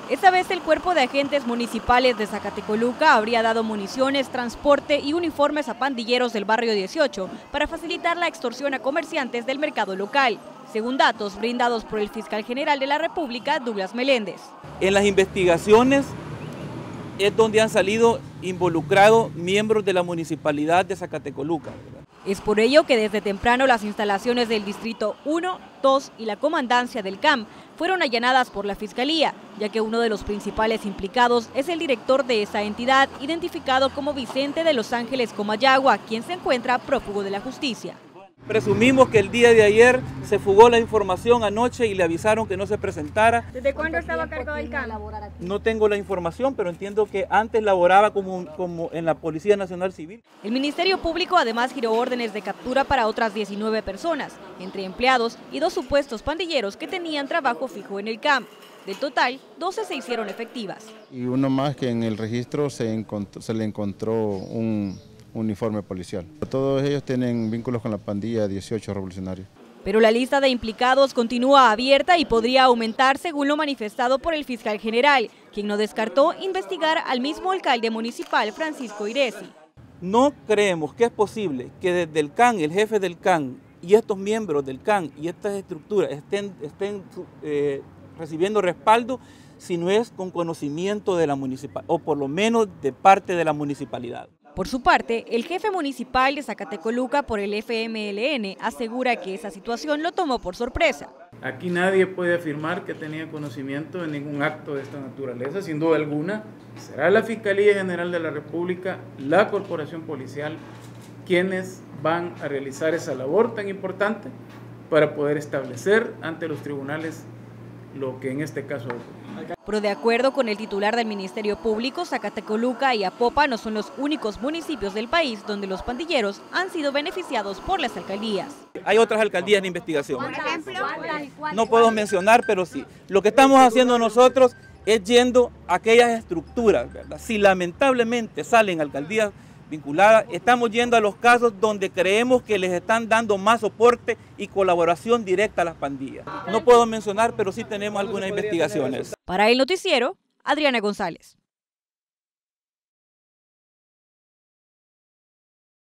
Esta vez el cuerpo de agentes municipales de Zacatecoluca habría dado municiones, transporte y uniformes a pandilleros del barrio 18 para facilitar la extorsión a comerciantes del mercado local, según datos brindados por el fiscal general de la República, Douglas Meléndez. En las investigaciones es donde han salido involucrados miembros de la municipalidad de Zacatecoluca. Es por ello que desde temprano las instalaciones del Distrito 1, 2 y la Comandancia del CAM fueron allanadas por la Fiscalía, ya que uno de los principales implicados es el director de esa entidad, identificado como Vicente de Los Ángeles Comayagua, quien se encuentra prófugo de la justicia. Presumimos que el día de ayer se fugó la información anoche y le avisaron que no se presentara. ¿Desde cuándo estaba cargado el CAM? No tengo la información, pero entiendo que antes laboraba como en la Policía Nacional Civil. El Ministerio Público además giró órdenes de captura para otras 19 personas, entre empleados y 2 supuestos pandilleros que tenían trabajo fijo en el CAM. Del total, 12 se hicieron efectivas. Y uno más que en el registro se le encontró un uniforme policial. Todos ellos tienen vínculos con la pandilla 18 revolucionarios. Pero la lista de implicados continúa abierta y podría aumentar según lo manifestado por el fiscal general, quien no descartó investigar al mismo alcalde municipal, Francisco Iresi. No creemos que es posible que desde el CAN, el jefe del CAN y estos miembros del CAN y estas estructuras estén recibiendo respaldo si no es con conocimiento de la municipalidad, o por lo menos de parte de la municipalidad. Por su parte, el jefe municipal de Zacatecoluca por el FMLN asegura que esa situación lo tomó por sorpresa. Aquí nadie puede afirmar que tenía conocimiento de ningún acto de esta naturaleza. Sin duda alguna, será la Fiscalía General de la República, la Corporación Policial, quienes van a realizar esa labor tan importante para poder establecer ante los tribunales lo que en este caso ocurrió. Pero de acuerdo con el titular del Ministerio Público, Zacatecoluca y Apopa no son los únicos municipios del país donde los pandilleros han sido beneficiados por las alcaldías. Hay otras alcaldías en investigación. No puedo mencionar, pero sí. Lo que estamos haciendo nosotros es yendo a aquellas estructuras, ¿verdad? Si lamentablemente salen alcaldías vinculadas, estamos yendo a los casos donde creemos que les están dando más soporte y colaboración directa a las pandillas. No puedo mencionar, pero sí tenemos algunas investigaciones. Para El Noticiero, Adriana González.